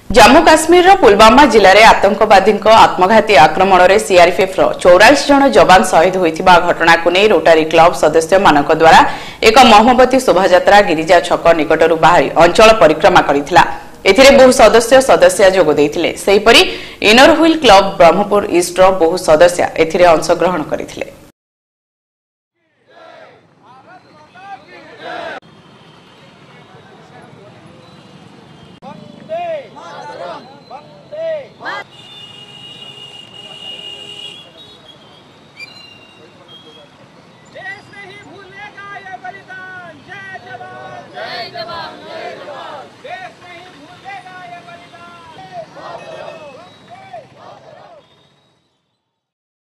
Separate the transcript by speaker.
Speaker 1: जम्मू काश्मीर पुलवामा जिले में आतंकवादी आत्मघाती आक्रमण में सीआरपीएफ 44 जन जवान शहीद होता घटना को नहीं रोटारी क्लब सदस्य मान द्वारा एक मोहब्बती शोभायात्रा गिरिजा छक निकटर बाहरी अंचल परिक्रमा करथिला। एथिरे बहु सदस्य जोग देथिले। सेहीपरि inner wheel club Brahmapur east बहु सदस्य एथिरे अंशग्रहण करथिले।